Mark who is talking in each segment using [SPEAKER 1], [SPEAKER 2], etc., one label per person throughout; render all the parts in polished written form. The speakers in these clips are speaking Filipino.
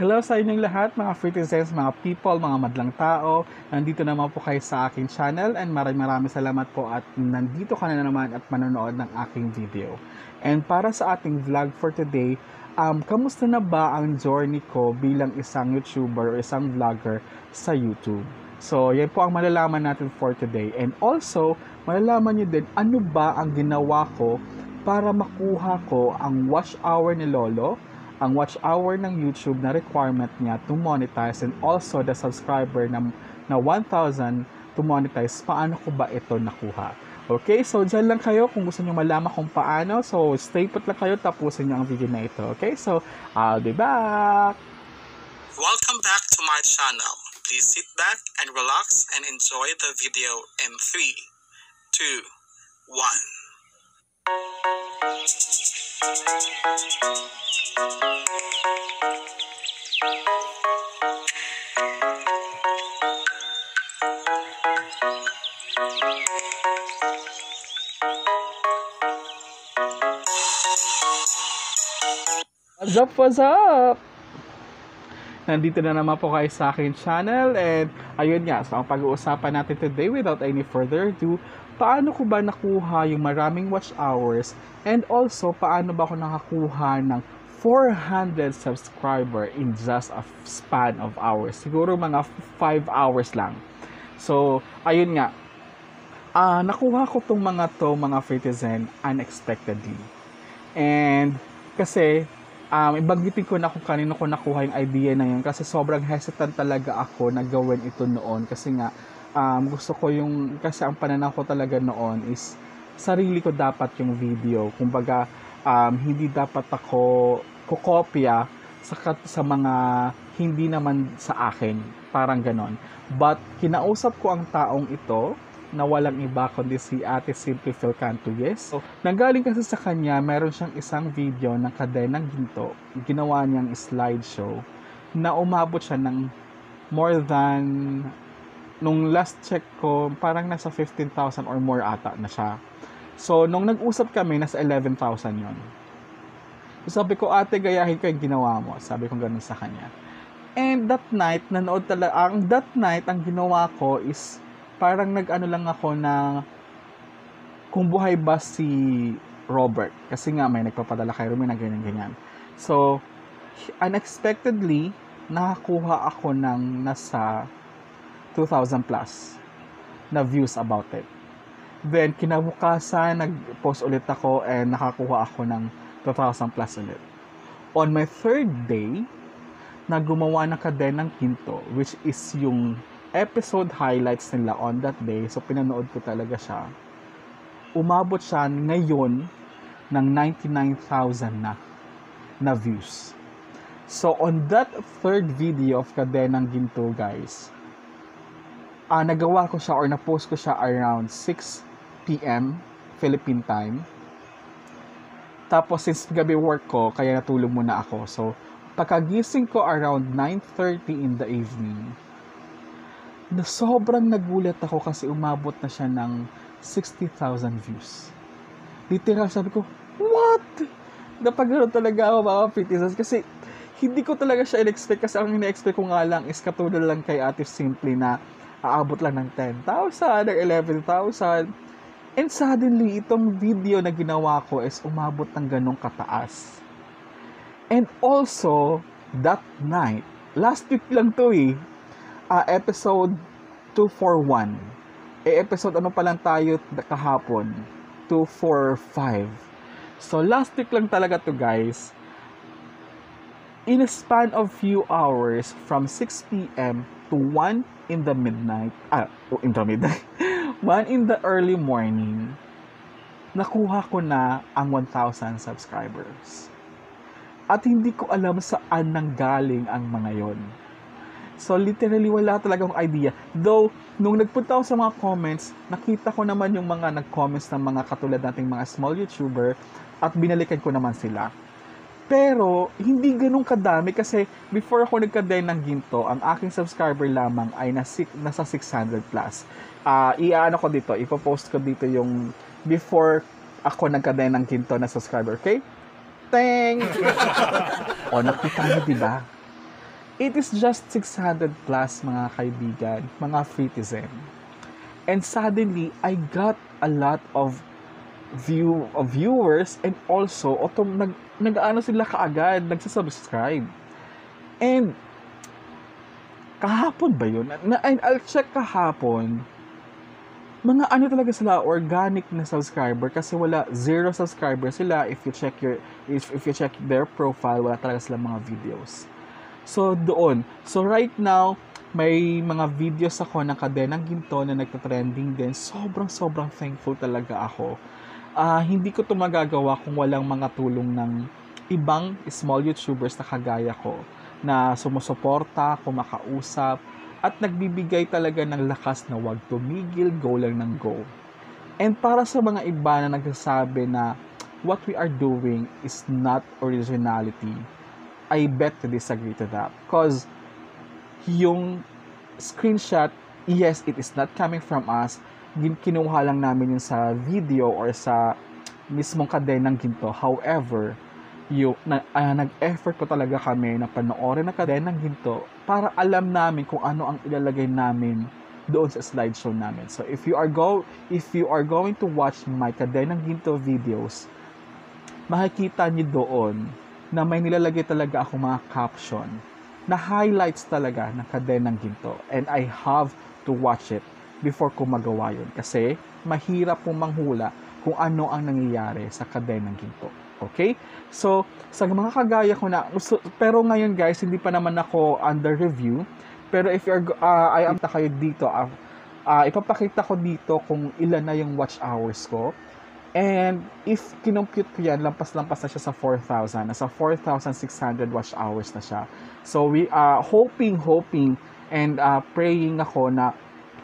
[SPEAKER 1] Hello sa inyong lahat, mga Fritizens, mga people, mga madlang tao. Nandito naman po kayo sa aking channel and maraming salamat po at nandito ka na naman at manonood ng aking video. And para sa ating vlog for today, kamusta na ba ang journey ko bilang isang YouTuber o isang vlogger sa YouTube? So, yan po ang malalaman natin for today. And also, malalaman nyo din ano ba ang ginawa ko para makuha ko ang watch hour ni Lolo, ang watch hour ng YouTube na requirement niya to monetize, and also the subscriber na 1,000 to monetize. Paano ko ba ito nakuha? Okay, so dyan lang kayo kung gusto nyo malaman kung paano. So stay put lang kayo, tapusin nyo ang video na ito. Okay, so I'll be back!
[SPEAKER 2] Welcome back to my channel. Please sit back and relax and enjoy the video in 3, 2, 1.
[SPEAKER 1] What's up? Nandito na naman po kayo sa akin channel and ayun nga, so ang pag-uusapan natin today without any further ado, paano ko ba nakuha yung maraming watch hours and also paano ba ako nakakuha ng 400 subscriber in just a span of hours. Siguro mga 5 hours lang. So, ayun nga, nakuha ko tong mga Fritizen unexpectedly. And kasi ibanggitin ko na kung kanino ko nakuha yung idea na yun kasi sobrang hesitant talaga ako na gawin ito noon kasi nga gusto ko kasi ang pananaw ko talaga noon is sarili ko dapat yung video, kumbaga hindi dapat ako kukopya sa mga hindi naman sa akin, parang ganon. But kinausap ko ang taong ito na walang iba kundi si Ate Simply Phil Cantuyes. So, nanggaling kasi sa kanya, meron siyang isang video ng Kadenang Ginto. Ginawa niyang slideshow na umabot siya ng more than, nung last check ko, parang nasa 15,000 or more ata na siya. So, nung nag-usap kami, nasa 11,000 yon. So, sabi ko, ate, gayahin ko yung ginawa mo. Sabi ko ganun sa kanya. And that night, ang ginawa ko is, parang nag-ano lang ako na kung buhay ba si Robert. Kasi nga may nagpapadala kay Rumi na ganyan-ganyan. So, unexpectedly, nakakuha ako ng nasa 2,000 plus na views about it. Then, kinabukasan, nag-post ulit ako and nakakuha ako ng 2,000 plus ulit. On my third day, na gumawa ng Kadenang Ginto, which is yung episode highlights nila on that day. So, pinanood ko talaga siya. Umabot siya ngayon ng 99,000 na views. So, on that third video of Kadenang Ginto, guys, nagawa ko siya or na-post ko siya around 6 p.m. Philippine time. Tapos, since gabi work ko, kaya natulog muna ako. So, pagkagising ko around 9:30 in the evening, na sobrang nagulat ako kasi umabot na siya ng 60,000 views. Literal, sabi ko, what? Napagano talaga ako mga Fritizens kasi hindi ko talaga siya in-expect kasi ang in-expect ko nga lang is katulad lang kay Ate Simply na aabot lang ng 10,000, ng 11,000. And suddenly, itong video na ginawa ko is umabot ng ganong kataas. And also, that night, last week lang to episode 241. Episode ano pa lang tayo kahapon? 245. So, last week lang talaga to guys. In a span of few hours, from 6 p.m. to 1 in the midnight, 1 in the early morning, nakuha ko na ang 1,000 subscribers. At hindi ko alam saan nanggaling ang mga yon. So, literally, wala talaga akong idea. Though, nung nagpunta ako sa mga comments, nakita ko naman yung mga nag-comments ng mga katulad nating mga small YouTuber at binalikan ko naman sila. Pero, hindi ganun kadami kasi before ako nagka-Denang Ginto, ang aking subscriber lamang ay nasa 600 plus. Iano ko dito, ipopost ko dito yung before ako nagka-Denang Ginto na subscriber, okay? Teng! O, nakita niyo, diba? It is just 600 plus mga kaibigan, mga Fritizen. And suddenly, I got a lot of viewers and also nag-ano sila kaagad, nagsasubscribe. And kahapon ba yun? I'll check kahapon. Mga ano talaga sila, organic na subscriber kasi wala, 0 subscribers sila. If you check their profile, wala talaga sila mga videos. So doon. So right now, may mga videos ako ng Kadenang Ginto na nagta-trending din. Sobrang thankful talaga ako. Hindi ko ito magagawa kung walang mga tulong ng ibang small YouTubers na kagaya ko na sumusuporta, kumakausap, at nagbibigay talaga ng lakas na wag tumigil, go lang ng go. And para sa mga iba na nagsasabi na what we are doing is not originality, I bet to disagree to that. Because yung screenshot, yes, it is not coming from us. Kinuha lang namin yun sa video or sa mismong Kadenang Ginto. However, nag-effort ko talaga kami na panoorin ang Kadenang Ginto para alam namin kung ano ang ilalagay namin doon sa slideshow namin. So if you are going to watch my Kadenang Ginto videos, makikita niyo doon na may nilalagay talaga ako mga caption na highlights talaga ng Kadenang Ginto. And I have to watch it before ko magawa yun. Kasi mahirap pong manghula kung ano ang nangyayari sa Kadenang Ginto. Okay? So, sa mga kagaya ko na, pero ngayon guys, hindi pa naman ako under review. Pero if I am kayo dito, ipapakita ko dito kung ilan na yung watch hours ko. And if kinompute ko yan, lampas-lampas na siya sa 4,000. Nasa 4,600 watch hours na siya. So we hoping and praying ako na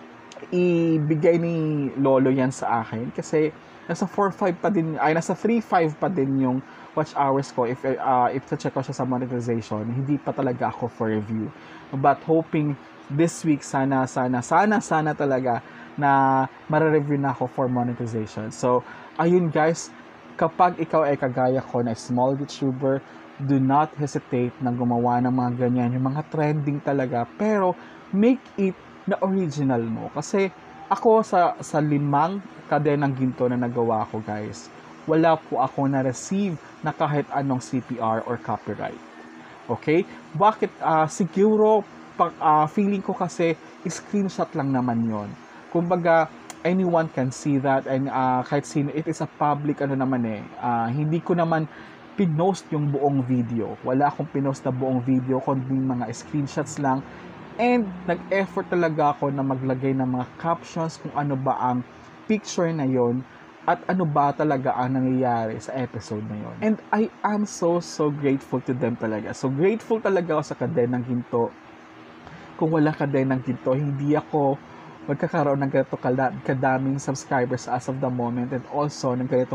[SPEAKER 1] ibigay ni Lolo yan sa akin. Kasi nasa 4.5 pa din, nasa 3.5 pa din yung watch hours ko if check ko siya sa monetization. Hindi pa talaga ako for review. But hoping this week sana talaga na mare-review na ako for monetization. So, ayun guys, kapag ikaw ay kagaya ko na small YouTuber, do not hesitate na gumawa ng mga ganyan, yung mga trending talaga, pero make it na original mo. Kasi ako sa 5 Kadenang Ginto na nagawa ko guys, wala po ako na-receive na kahit anong CPR or copyright. Okay? Bakit? Siguro, feeling ko kasi, screenshot lang naman yon. Kumbaga, anyone can see that and kahit sino, it is a public hindi ko naman pinost yung buong video. Wala akong pinost na buong video, kundi mga screenshots lang. And nag-effort talaga ako na maglagay ng mga captions kung ano ba ang picture na yon at ano ba talaga ang nangyayari sa episode na yon. And I am so grateful to them talaga. So grateful talaga ako sa Kadenang Ginto. Kung wala Kadenang Ginto, hindi ako magkakaroon ng ganito kadaming subscribers as of the moment, and also ng ganito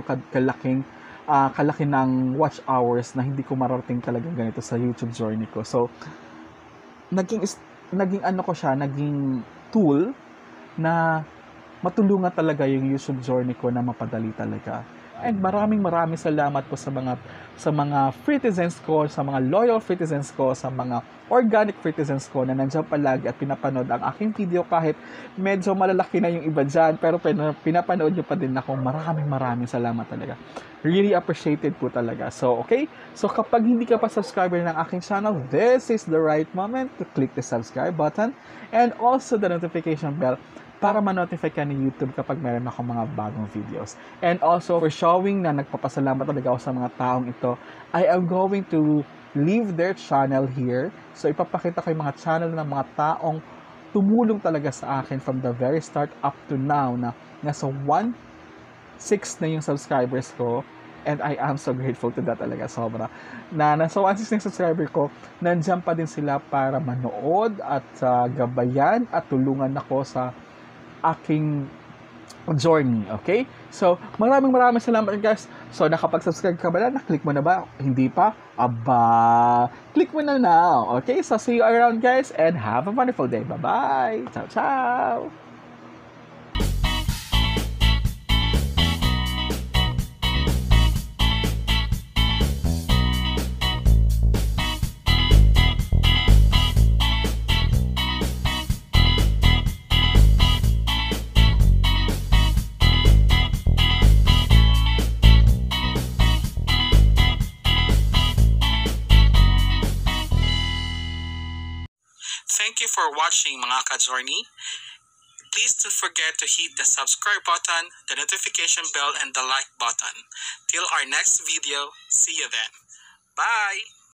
[SPEAKER 1] kalaki ng watch hours na hindi ko mararating talagang ganito sa YouTube journey ko. So, naging tool na matulungan talaga yung YouTube journey ko na mapadali talaga. And maraming salamat po sa mga Fritizens ko, sa mga loyal Fritizens ko, sa mga organic Fritizens ko na nandiyan palagi at pinapanood ang aking video kahit medyo malalaki na yung iba dyan, pero pinapanood nyo pa din ako. Maraming salamat talaga. Really appreciated po talaga. So, okay? So, kapag hindi ka pa subscriber ng aking channel, this is the right moment to click the subscribe button and also the notification bell para ma-notify ka ni YouTube kapag meron ako mga bagong videos. And also, for showing na nagpapasalamat talaga ako sa mga taong ito, I am going to leave their channel here. So, ipapakita ko yung mga channel ng mga taong tumulong talaga sa akin from the very start up to now na nasa 1.6 na yung subscribers ko. And I am so grateful to that talaga, sobra. Na nasa 1.6 na yung subscriber ko, nandiyan pa din sila para manood at gabayan at tulungan ako sa aking journey, okay? So, maraming salamat guys. So, nakapag-subscribe ka ba na? Na-click mo na ba? Hindi pa? Aba! Click mo na now, okay? So, see you around guys and have a wonderful day. Bye-bye! Ciao!
[SPEAKER 2] Thank you for watching mga ka-journey. Please don't forget to hit the subscribe button, the notification bell, and the like button. Till our next video, see you then. Bye!